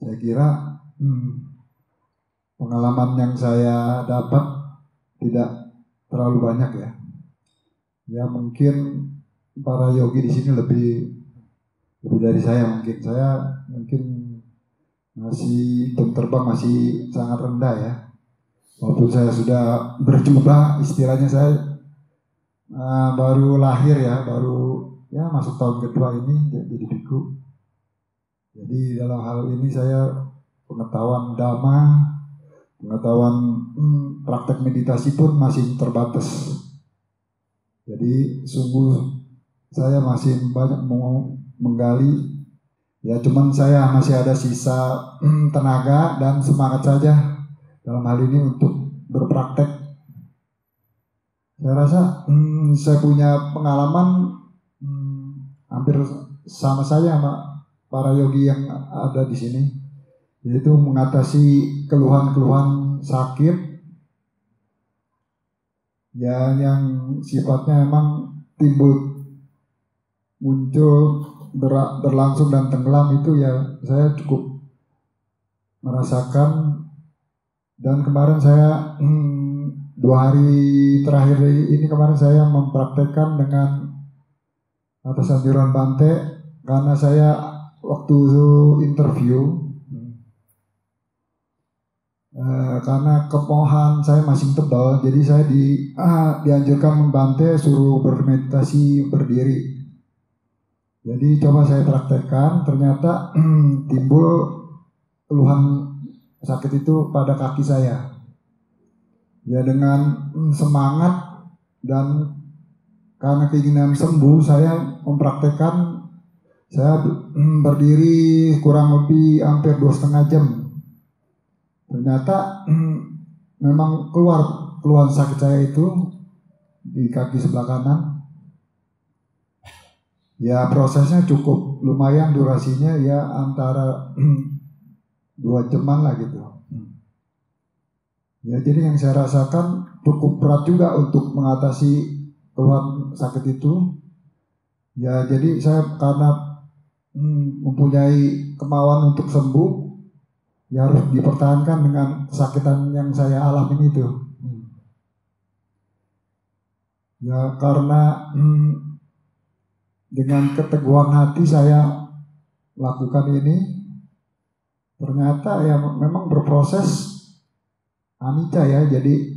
Saya kira pengalaman yang saya dapat tidak terlalu banyak ya. Ya mungkin para yogi di sini lebih dari saya mungkin. Saya mungkin masih jam terbang masih sangat rendah ya. Walaupun saya sudah berjubah, istilahnya saya baru lahir ya, baru ya masuk tahun kedua ini jadi biku. Jadi dalam hal ini saya pengetahuan dhamma, pengetahuan praktek meditasi pun masih terbatas. Jadi sungguh saya masih banyak mau menggali. Ya cuman saya masih ada sisa tenaga dan semangat saja dalam hal ini untuk berpraktek. Saya rasa saya punya pengalaman hampir sama saya sama para yogi yang ada di sini, yaitu mengatasi keluhan-keluhan sakit ya yang sifatnya memang muncul berlangsung dan tenggelam. Itu ya saya cukup merasakan. Dan kemarin saya 2 hari terakhir ini kemarin saya mempraktekkan dengan atas anjuran Bante, karena saya waktu interview karena kepohan saya masih tebal, jadi saya dianjurkan Bante suruh bermeditasi berdiri. Jadi coba saya praktekkan, ternyata timbul keluhan sakit itu pada kaki saya. Ya dengan semangat dan karena keinginan sembuh, saya mempraktekkan. Saya berdiri kurang lebih hampir 2,5 jam. Ternyata memang keluhan sakit saya itu di kaki sebelah kanan. Ya prosesnya cukup lumayan durasinya ya antara 2 jaman lah gitu. Ya jadi yang saya rasakan cukup berat juga untuk mengatasi keluhan sakit itu. Ya jadi saya karena mempunyai kemauan untuk sembuh, ya harus dipertahankan dengan kesakitan yang saya alami itu. Ya karena dengan keteguhan hati saya lakukan ini, ternyata ya memang berproses anicca ya, jadi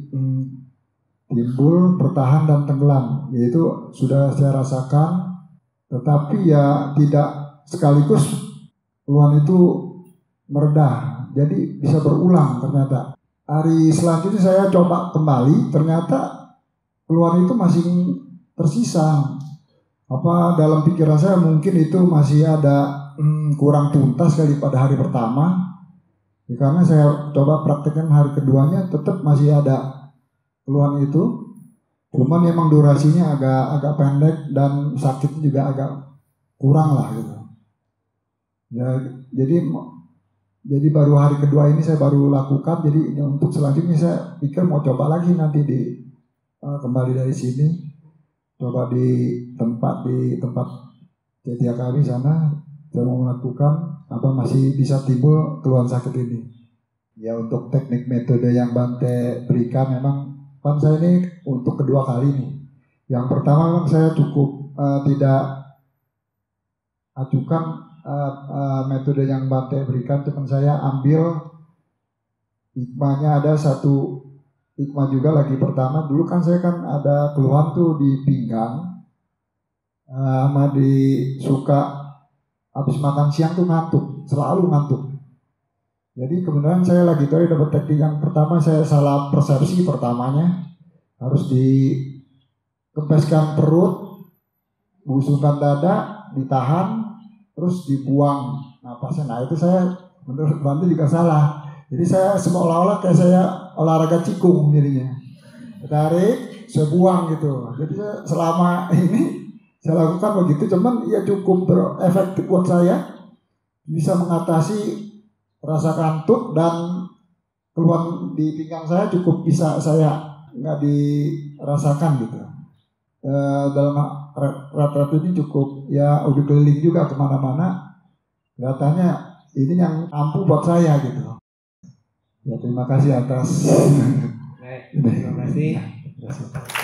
timbul, bertahan dan tenggelam, yaitu sudah saya rasakan. Tetapi ya tidak sekaligus keluhan itu meredah, jadi bisa berulang. Ternyata hari selanjutnya saya coba kembali, ternyata keluhan itu masih tersisa. Apa dalam pikiran saya mungkin itu masih ada kurang tuntas kali pada hari pertama. Ya, karena saya coba praktekkan hari keduanya tetap masih ada keluhan itu. Cuman memang durasinya agak pendek dan sakitnya juga agak kurang lah gitu. Ya jadi baru hari kedua ini saya baru lakukan. Jadi untuk selanjutnya saya pikir mau coba lagi nanti kembali dari sini. Coba di tempat Cetia kami sana, saya mau melakukan apa masih bisa timbul keluhan sakit ini. Ya untuk teknik metode yang Bante berikan memang kan saya ini untuk kedua kali nih. Yang pertama memang saya cukup tidak acukan metode yang Bante berikan, cuman saya ambil hikmahnya. Ada satu hikmah juga lagi. Pertama dulu kan saya kan ada keluhan tuh di pinggang, sama suka habis makan siang tuh ngantuk, selalu ngantuk. Jadi kebenaran saya lagi tadi dapat teknik yang pertama, saya salah persepsi. Pertamanya harus dikempeskan perut, busungkan dada, ditahan, terus dibuang napasnya. Nah itu saya menurut Bante juga salah. Jadi saya seolah-olah kayak saya olahraga cikung jadinya. Tarik, saya buang gitu. Jadi selama ini saya lakukan begitu, cuman ya cukup berefektif buat saya. Bisa mengatasi rasa kantuk dan keluhan di pinggang saya cukup bisa saya nggak dirasakan gitu. Dalam retret ini cukup ya udah keliling juga kemana-mana. Kelihatannya ini yang ampuh buat saya gitu. Ya terima kasih atas. Baik, terima kasih. Ya,